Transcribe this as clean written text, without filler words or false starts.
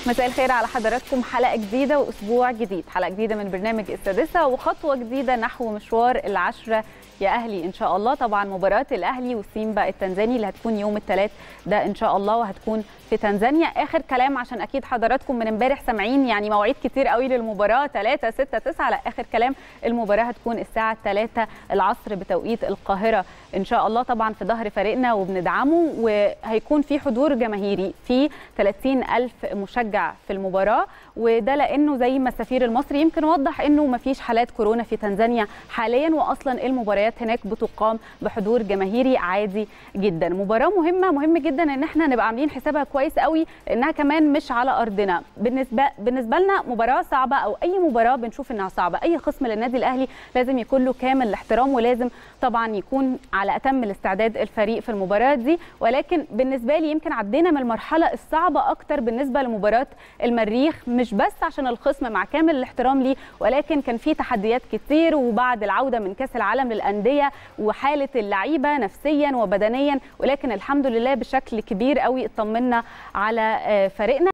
مساء الخير على حضراتكم. حلقة جديدة وأسبوع جديد، حلقة جديدة من برنامج السادسة وخطوة جديدة نحو مشوار العشرة يا أهلي إن شاء الله. طبعا مباراة الأهلي وسيمبا التنزاني اللي هتكون يوم الثلاث ده إن شاء الله، وهتكون في تنزانيا. آخر كلام عشان أكيد حضراتكم من امبارح سامعين يعني مواعيد كتير قوي للمباراة، 3 6 9. لا، آخر كلام المباراة هتكون الساعة 3 العصر بتوقيت القاهرة إن شاء الله. طبعا في ظهر فريقنا وبندعمه، وهيكون في حضور جماهيري في 30,000 مشجع في المباراة. وده لأنه زي ما السفير المصري يمكن وضح إنه مفيش حالات كورونا في تنزانيا حاليا، وأصلا المباريات هناك بتقام بحضور جماهيري عادي جدا. مباراة مهم جدا إن احنا نبقى عاملين حسابها كويس قوي، لأنها كمان مش على أرضنا. بالنسبة لنا مباراة صعبة، أو أي مباراة بنشوف إنها صعبة، أي خصم للنادي الأهلي لازم يكون له كامل الاحترام، ولازم طبعا يكون على أتم الاستعداد الفريق في المباراة دي. ولكن بالنسبة لي يمكن عدينا من المرحلة الصعبة أكتر بالنسبة لمباراة المريخ، مش بس عشان الخصم مع كامل الاحترام ليه، ولكن كان في تحديات كتير، وبعد العودة من كأس العالم للأندية وحالة اللعيبة نفسيا وبدنيا. ولكن الحمد لله بشكل كبير قوي اطمنا على فريقنا.